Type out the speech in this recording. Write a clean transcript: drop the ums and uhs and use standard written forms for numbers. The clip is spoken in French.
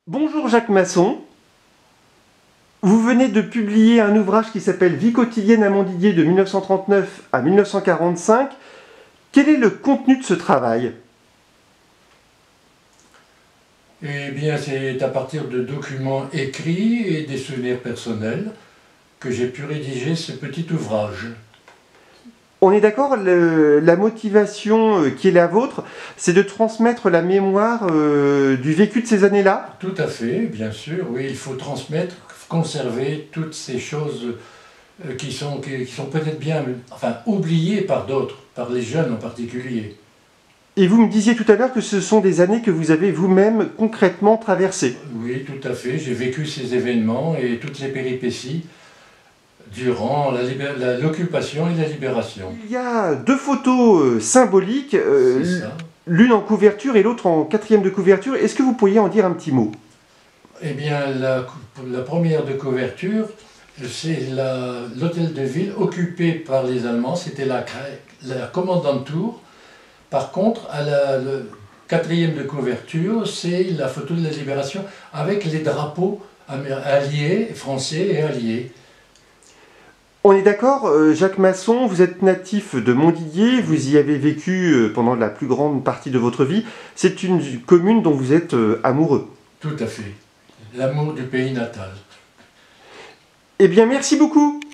Bonjour Jacques Masson, vous venez de publier un ouvrage qui s'appelle Vie quotidienne à Montdidier de 1939 à 1945. Quel est le contenu de ce travail? Eh bien, c'est à partir de documents écrits et des souvenirs personnels que j'ai pu rédiger ce petit ouvrage. On est d'accord, la motivation qui est la vôtre, c'est de transmettre la mémoire du vécu de ces années-là? Tout à fait, bien sûr, oui, il faut transmettre, conserver toutes ces choses qui sont peut-être bien, enfin, oubliées par d'autres, par les jeunes en particulier. Et vous me disiez tout à l'heure que ce sont des années que vous avez vous-même concrètement traversées. Oui, tout à fait, j'ai vécu ces événements et toutes les péripéties durant l'occupation et la libération. Il y a deux photos symboliques, C'est ça. l'une en couverture et l'autre en quatrième de couverture. Est-ce que vous pourriez en dire un petit mot? Eh bien, la première de couverture, c'est l'hôtel de ville occupé par les Allemands, c'était la Kommandantur. Par contre, le quatrième de couverture, c'est la photo de la libération avec les drapeaux alliés, français et alliés. On est d'accord, Jacques Masson, vous êtes natif de Montdidier, vous y avez vécu pendant la plus grande partie de votre vie. C'est une commune dont vous êtes amoureux. Tout à fait. L'amour du pays natal. Eh bien, merci beaucoup.